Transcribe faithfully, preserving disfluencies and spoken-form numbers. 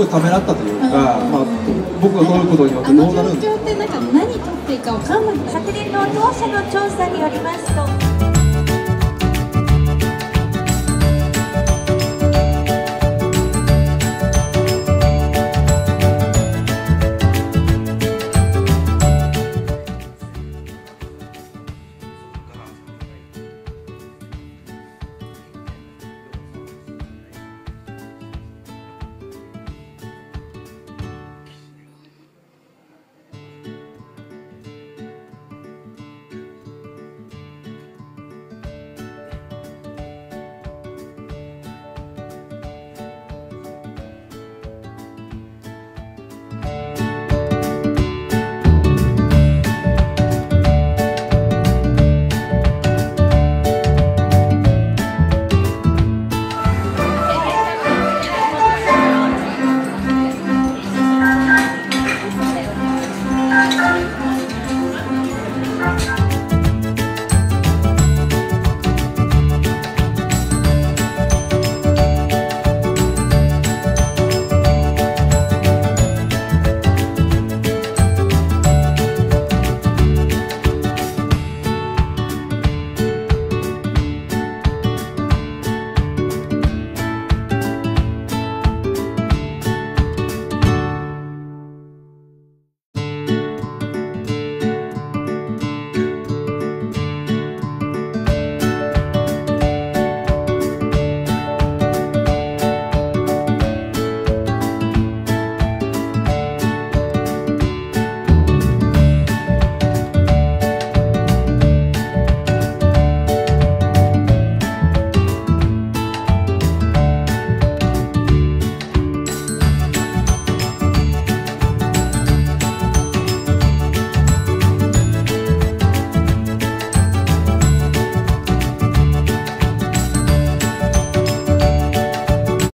ごいためらったというか、まあ、僕が撮ることによってどうなるんですか。 あの状況ってなんか何撮っていいか分かんない。 昨年の当社の調査によりますと